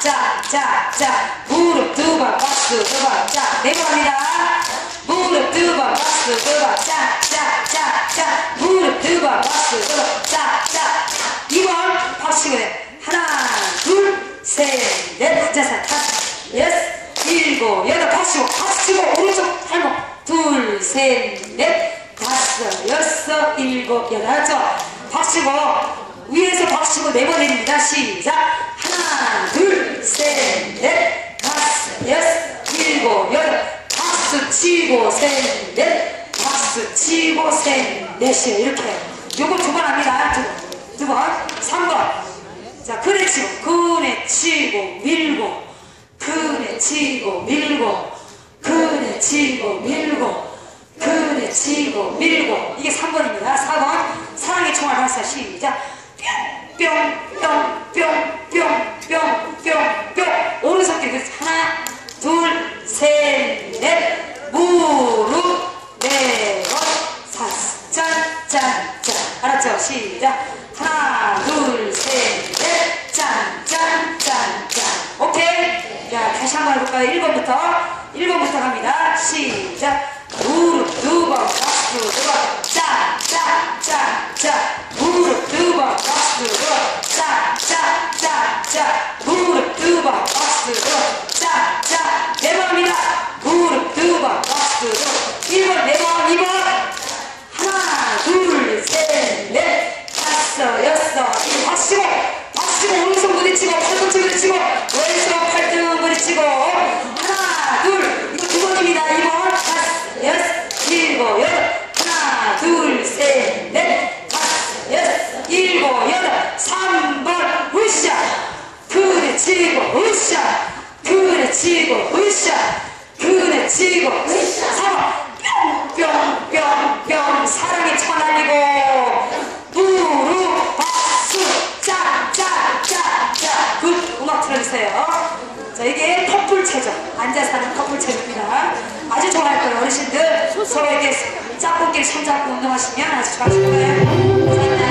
자, 무릎 두 번, 박수 두 번, 자, 네 번 합니다. 무릎 두 번, 박수 두 번, 자, 무릎 두 번, 박수 두 번, 자, 2번, 박수고 하나, 둘, 셋, 넷, 앉아서 다섯, 여섯, 일곱, 여덟, 박수고, 오른쪽 팔목, 둘, 셋, 넷, 다섯, 여섯, 일곱, 여덟, 박수고, 위에서 박수고 네 번 내립니다. 시작. 하나, 둘, 셋, 넷, 다섯, 여섯, 일곱, 여덟, 박수 치고 셋, 넷, 박수 치고 셋, 넷이요. 이렇게. 요거 두 번 합니다. 두 번. 3번. 자, 그네 치고 밀고, 그네 치고 밀고, 그네 치고 밀고, 그네 치고 밀고. 이게 3번입니다. 4번. 사랑의 총알 발사. 시작. 뿅. 오른손 길고 하나, 둘, 셋, 넷, 무릎, 네 번, 짠. 알았죠? 시작. 하나, 둘, 셋, 넷, 짠. 오케이? 자, 다시 한번 해볼까요? 1번부터 갑니다. 시작. 무릎 두 번, 박수 두 번, 짜. 무릎 두 번, 박수 두 번, 짜. 무릎 두 번, 박수 두 번, 짜. 네 번 합니다. 무릎 두 번, 박수 두 번, 1번, 네 번, 2번. 하나, 둘, 셋, 넷, 다섯, 여섯, 박수고, 오른손 부딪히고, 팔꿈치 부딪히고, 왼손 팔등 부딪히고, 하나, 둘, 이거 두 번입니다. 2번, 다섯, 여섯, 일곱, 여덟, 하나, 둘, 셋, 넷, 다섯, 여섯, 일곱, 여덟, 3번, 으쌰, 그네 치고, 으쌰, 그네 치고, 으쌰, 그네 치고, 4번, 뿅, 사랑의 차 날리고, 무릎, 박수, 짜. 굿, 음악 틀어주세요. 자, 이게 커플 체조, 앉아서 하는 커플 체조입니다. 아주 좋아할 거예요. 어르신들 서로에게 짝꿍끼리 손잡고 운동하시면 아주 좋아하실 거예요. 감사합니다.